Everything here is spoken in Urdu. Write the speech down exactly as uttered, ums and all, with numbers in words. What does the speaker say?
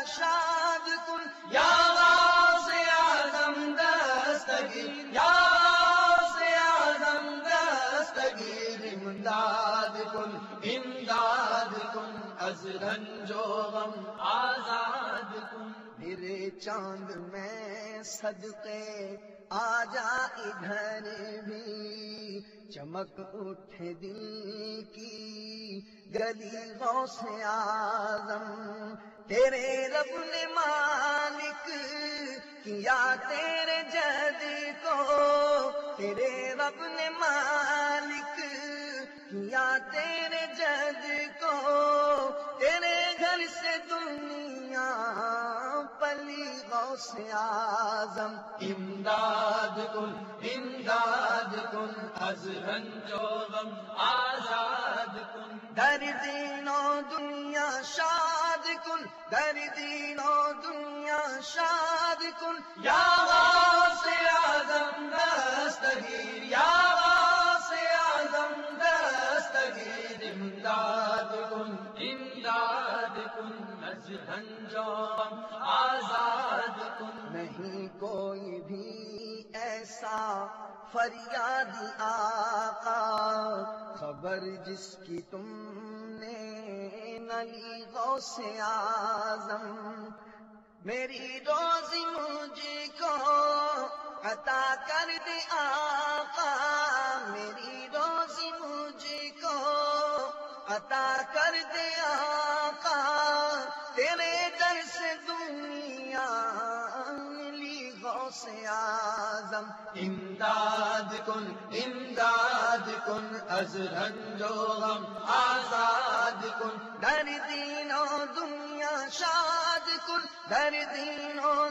شاد کن یا غوث اعظم دستگیر یا غوث اعظم دستگیر امداد کن امداد کن از رنج و غم آزاد کن میرے چاند میں صدقے آ جا ادھر بھی چمک اٹھے دل کی گلی غوث اعظم تیرے رب نے مالک کیا تیرے جد کو تیرے رب نے مالک کیا تیرے جد کو تیرے گھر سے دنیا پلی غوث اعظم امداد کن امداد کن از رنج و غم آزاد کن در دین و دنیا شاد کن در دین و دنیا شاد کن یا غوث اعظم دستگیر یا غوث اعظم دستگیر امداد کن امداد کن از رنج و غم آزاد کن نہیں کوئی بھی ایسا فریادی آقا خبر جس کی تم نے نہ لی غوث اعظم میری روزی مجھ کو عطا کر دے آقا میری روزی مجھ کو عطا کر دے آقا تیرے در سے دنیا ملی غوث اعظم امداد کن امداد کن از رنج و غم آزاد کن در دین و دنیا شاد کن در دین و